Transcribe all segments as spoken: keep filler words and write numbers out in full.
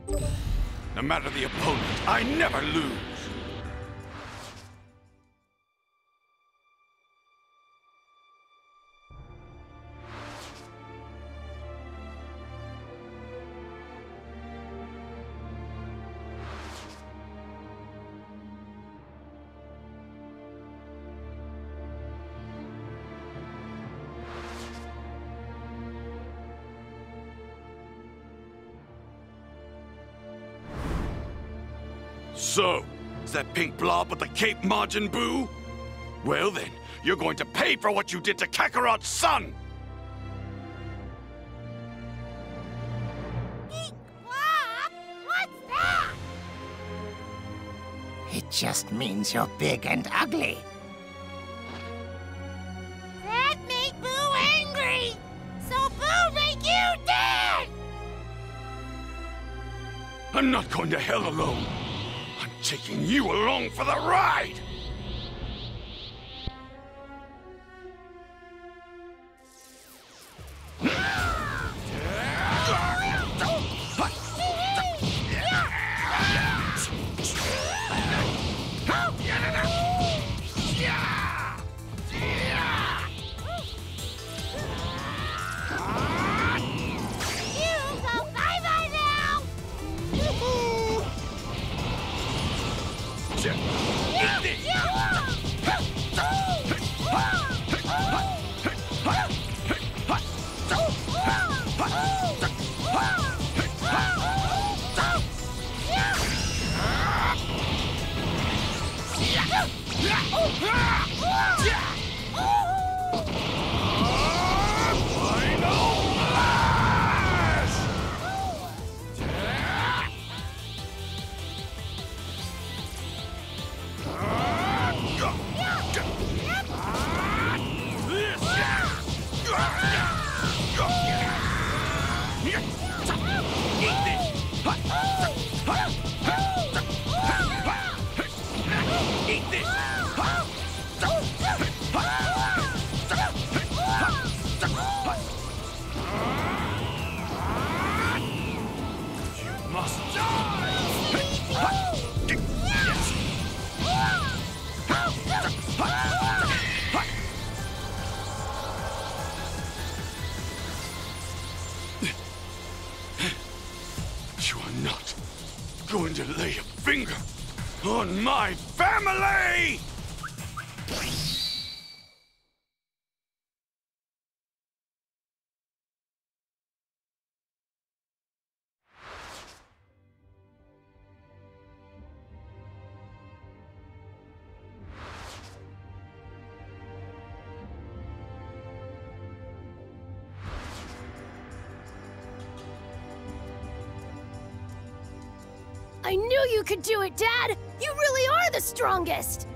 No matter the opponent, I never lose! So, is that pink blob with the Cape Majin Buu? Well then, you're going to pay for what you did to Kakarot's son! Pink blob? What's that? It just means you're big and ugly. That made Boo angry! So Boo make you dead! I'm not going to hell alone! I'm taking you along for the ride! You are not going to lay a finger on my family! I knew you could do it, Dad! You really are the strongest!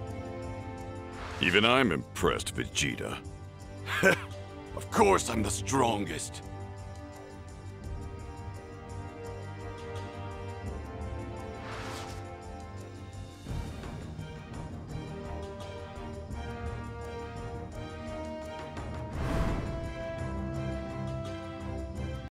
Even I'm impressed, Vegeta. Of course I'm the strongest.